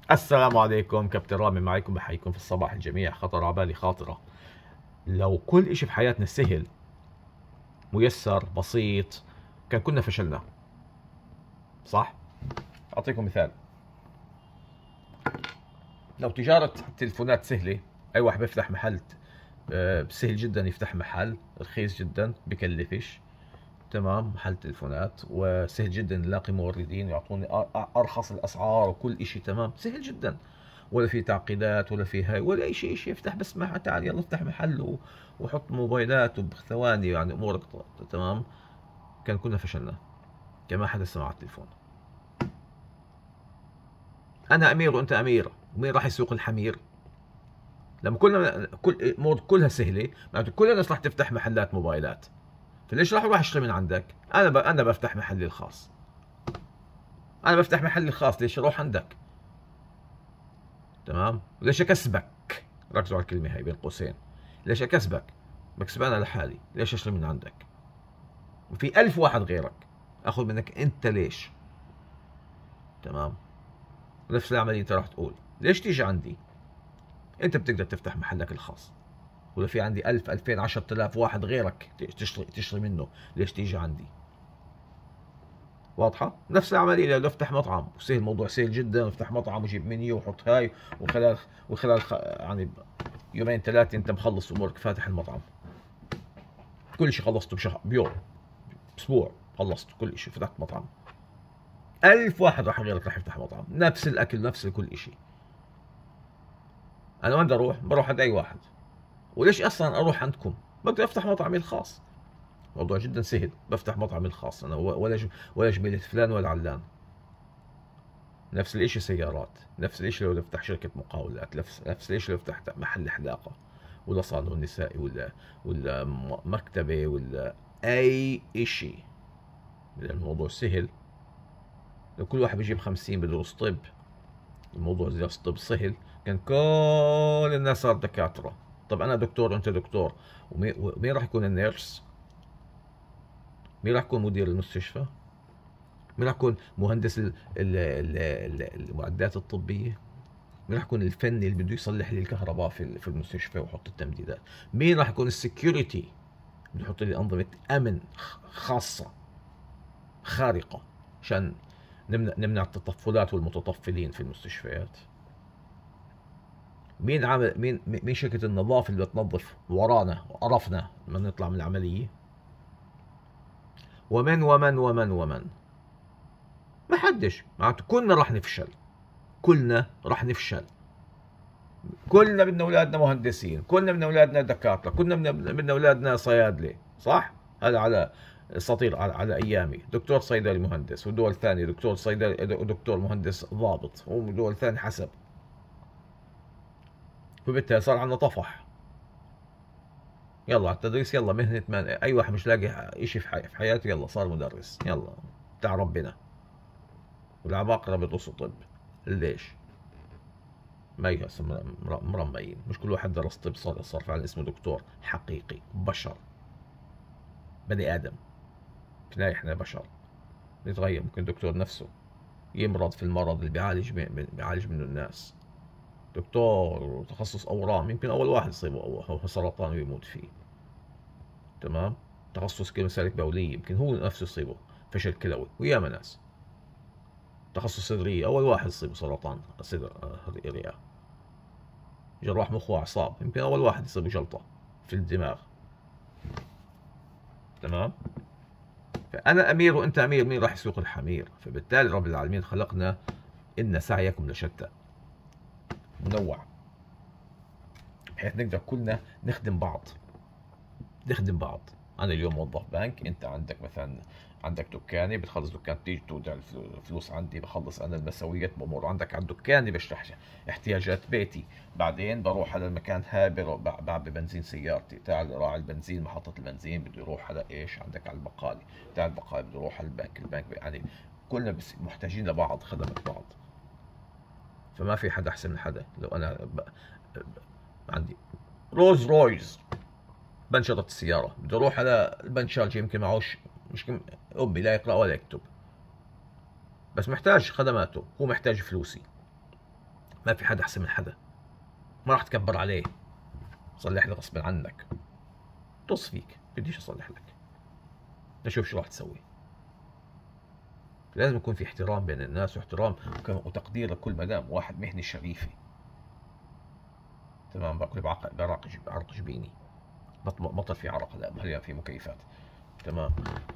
السلام عليكم، كابتن رامي معكم، بحييكم في الصباح الجميع. خطر على بالي خاطرة. لو كل اشي في حياتنا سهل ميسر بسيط كان كنا فشلنا، صح؟ اعطيكم مثال. لو تجارة التلفونات سهلة، اي واحد بيفتح محل سهل جدا يفتح محل رخيص جدا بكلفش. تمام، محل تلفونات، وسهل جدا نلاقي موردين يعطوني ارخص الاسعار وكل اشي تمام، سهل جدا. ولا في تعقيدات ولا في هاي ولا اي شيء، يفتح بس تعال يلا افتح محل وحط موبايلات وبثواني يعني امورك تمام. كان كنا فشلنا، كان ما حدا سمع على التليفون. انا امير وانت امير، ومين راح يسوق الحمير؟ لما كل امور كلها سهله، معناته كل الناس راح تفتح محلات موبايلات. فليش راح اروح اشتري من عندك؟ انا بفتح محلي الخاص. انا بفتح محلي الخاص، ليش اروح عندك؟ تمام، ليش اكسبك؟ ركزوا على الكلمه هاي بين قوسين. ليش اكسبك؟ بكسب انا لحالي، ليش اشتري من عندك؟ وفي ألف واحد غيرك اخذ منك انت، ليش؟ تمام. نفس العمليه انت راح تقول ليش تيجي عندي؟ انت بتقدر تفتح محلك الخاص، ولا في عندي 1000 2000 10000 واحد غيرك تشتري منه، ليش تيجي عندي؟ واضحه؟ نفس العمليه لو افتح مطعم، وسهل الموضوع، سهل جدا، افتح مطعم وجيب منيو وحط هاي، وخلال يعني يومين ثلاثه انت مخلص امورك، فاتح المطعم، كل شيء خلصته بيوم، اسبوع خلصت كل شيء، فتحت مطعم. ألف واحد راح غيرك راح يفتح مطعم، نفس الاكل نفس كل شيء. انا وين بدي اروح؟ بروح عند اي واحد. وليش اصلا اروح عندكم؟ بقدر افتح مطعمي الخاص. موضوع جدا سهل، بفتح مطعمي الخاص انا، ولا جبيلة فلان ولا علان. نفس الاشي سيارات، نفس الاشي لو افتح شركة مقاولات، نفس الاشي لو افتح محل حلاقة، ولا صالون نسائي، ولا مكتبة، ولا اي اشي. لان الموضوع سهل. لو كل واحد بيجيب 50 بدرس طب، الموضوع زي الطب سهل، كان كل الناس صار دكاترة. طب أنا دكتور وأنت دكتور، ومين راح يكون النيرس؟ مين راح يكون مدير المستشفى؟ مين راح يكون مهندس المعدات الطبية؟ مين راح يكون الفني اللي بده يصلح لي الكهرباء في المستشفى ويحط التمديدات؟ مين راح يكون السكيورتي، بده يحط لي أنظمة أمن خاصة خارقة عشان نمنع التطفلات والمتطفلين في المستشفيات؟ مين شركة النظافة اللي بتنظف ورانا وقرفنا لما نطلع من العملية؟ ومن ما حدش. معناته كلنا راح نفشل، كلنا راح نفشل. كلنا بدنا اولادنا مهندسين، كلنا بدنا اولادنا دكاترة، كلنا بدنا اولادنا صيادلة، صح؟ هذا على اساطير، على ايامي دكتور صيدلي مهندس، ودول ثانية دكتور صيدلي ودكتور مهندس ضابط، ودول ثاني حسب. فبالتالي صار عندنا طفح. يلا على التدريس، يلا مهنة أي واحد مش لاقي إشي في حياته يلا صار مدرس، يلا بتاع ربنا. والعباقرة بيدرسوا طب، ليش؟ ما هسه مرميين، مش كل واحد درس طب صار فعلا اسمه دكتور حقيقي. بشر، بني آدم، كنا إحنا بشر نتغير. ممكن الدكتور نفسه يمرض في المرض اللي بيعالج منه الناس. دكتور تخصص أورام، يمكن أول واحد يصيبه أو سرطان ويموت فيه. تمام. تخصص كلى مسالك بولية، يمكن هو نفسه يصيبه فشل كلوي، وياما ناس. تخصص صدرية، أول واحد يصيبه سرطان صدر، الرئة. جراح مخ وأعصاب، يمكن أول واحد يصيبه جلطة في الدماغ. تمام. فأنا أمير وأنت أمير، مين راح يسوق الحمير؟ فبالتالي رب العالمين خلقنا إن سعيكم لشتى، منوع، بحيث نقدر كلنا نخدم بعض. انا اليوم موظف بنك، انت عندك مثلا عندك دكاني، بتخلص دكان بتيجي تودع الفلوس عندي، بخلص انا المسؤوليات بامور عندك على دكاني، بشرح احتياجات بيتي. بعدين بروح على المكان هاي، بعبي بنزين سيارتي، تعال راعي البنزين محطة البنزين بده يروح على ايش عندك على البقالي، تعال البقالي بده يروح على البنك يعني كلنا بس محتاجين لبعض، خدمة بعض. فما في حدا احسن من حدا. لو انا عندي روز رويز بنشرة السيارة، بده يروح على البنشرجي، يمكن معوش، مش أمي لا يقرأ ولا يكتب، بس محتاج خدماته، هو محتاج فلوسي. ما في حدا احسن من حدا، ما راح تكبر عليه. صلح لي غصب عنك، طص فيك، بديش اصلح لك، نشوف شو راح تسوي. لازم يكون في احترام بين الناس، واحترام وتقدير لكل مدام واحد مهني شريفة. تمام، باكل بعرق جبيني، بطل في عرق، لا هي في مكيفات. تمام.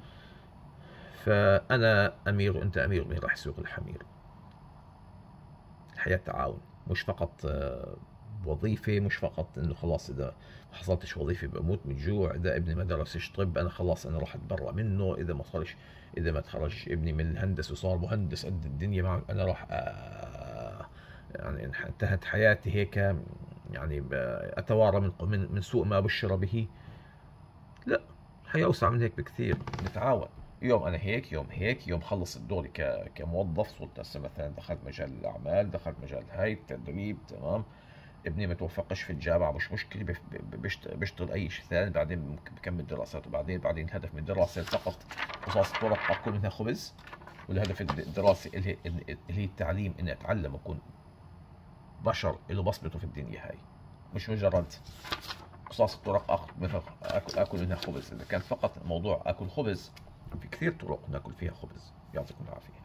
فأنا أمير وأنت أمير، مين راح يسوق الحمير؟ الحياة تعاون، مش فقط وظيفة، مش فقط إنه خلاص إذا ما حصلتش وظيفة بموت من الجوع، إذا ابني ما درسش طب أنا خلاص أنا راح أتبرأ منه، إذا ما صارش، إذا ما تخرج ابني من الهندسة وصار مهندس قد الدنيا مع أنا راح يعني انتهت حياتي هيك، يعني أتوارى من سوء ما بشر به. لا، الحياة أوسع من هيك بكثير، نتعاون. يوم أنا هيك، يوم هيك، يوم خلص دوري كموظف، صرت هسه مثلا دخلت مجال الأعمال، دخلت مجال هاي التدريب. تمام. ابني ما توفقش في الجامعة، مش مشكلة، بيشتغل أي شيء ثاني، بعدين ممكن بكمل دراساته. بعدين الهدف من الدراسة فقط قصاص طرق أكل منها خبز، والهدف الدراسي اللي هي التعليم، إني أتعلم أكون بشر له بصمته في الدنيا هاي، مش مجرد قصاص الطرق اكل منها خبز. اذا كان فقط موضوع اكل خبز، في كثير طرق ناكل فيها خبز. يعطيكم العافيه.